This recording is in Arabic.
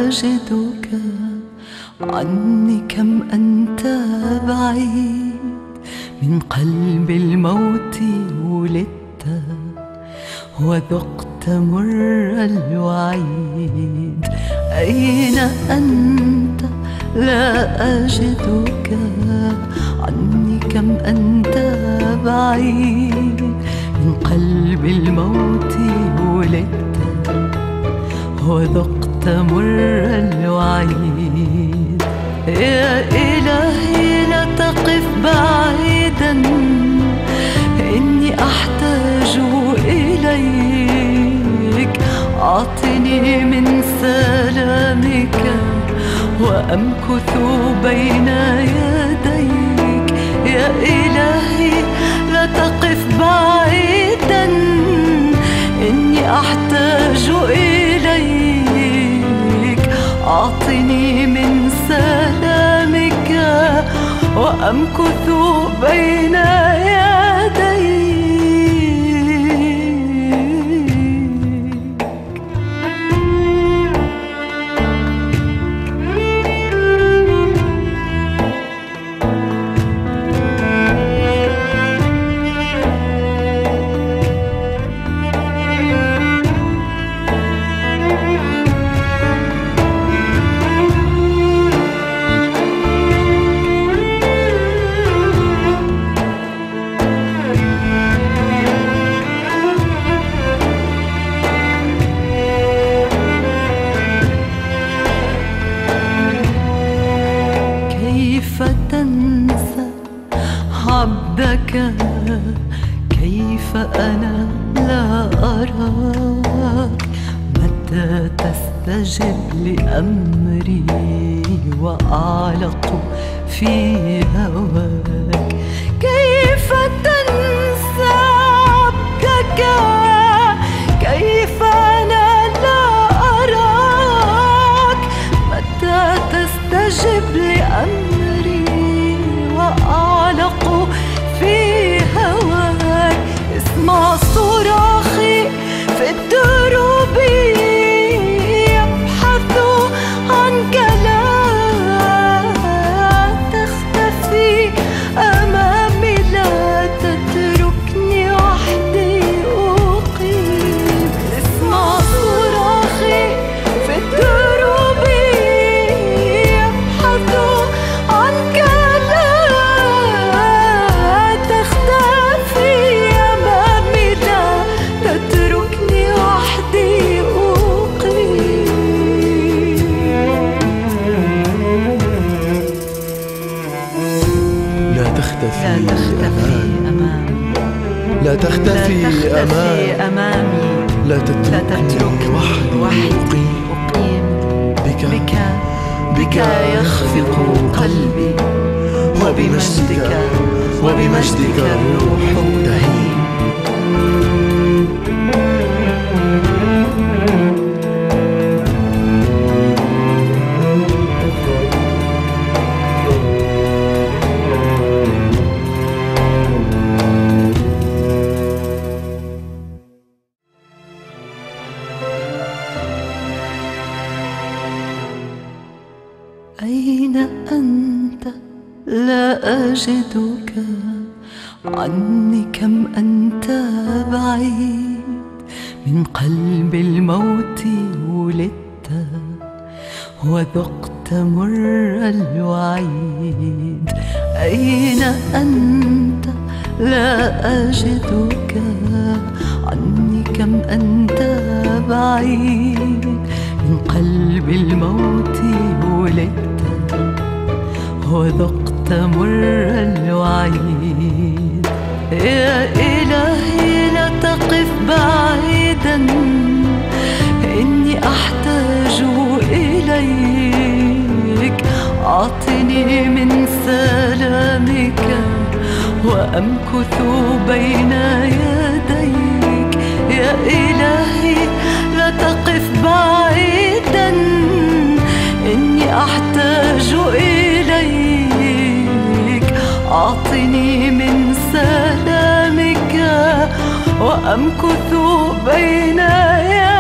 أجدك عني كم أنت بعيد من قلب الموت ولدت وذقت مر الوعيد. أين أنت لا أجدك عني كم أنت بعيد من قلب الموت ولدت وذقت مر الوعيد. يا إلهي لا تقف بعيدا إني أحتاج إليك. أعطني من سلامك وأمكث بين يديك. يا إلهي لا تقف بعيدا إني أحتاج إليك. أعطني من سلامك وأمكث بين يديك. كيف تنسى عبدك؟ كيف أنا لا أراك؟ متى تستجب لأمري وأعلق في هواك؟ كيف تنسى عبدك؟ كيف أنا لا أراك؟ متى تستجب لأمري وأعلق في هواك؟ اسمع صراخي في الدروب يبحث عنك. لا تختفي أمامي، لا تتركني وحدي أقيم. اسمع صراخي في الدروب يبحث عنك. لا تختفي أمامي، لا تتركني وحدي أقيم. لا تختفي أمامي، لا تختفي أمامي، لا تتركني وحدي أقيم. بك يخفق قلبي وبمجدك الروح تهيم. أين أنت لا أجدك عني كم أنت بعيد من قلب الموت ولدت وذقت مر الوعيد. أين أنت لا أجدك عني كم أنت بعيد من قلب الموت ولدت وذقت مر الوعيد. يا إلهي لا تقف بعيدا إني أحتاج إليك. أعطني من سلامك وأمكث بين يديك. يا إلهي لا تقف بعيدا إني أحتاج إليك. أعطني من سلامك وأمكث بين يديك.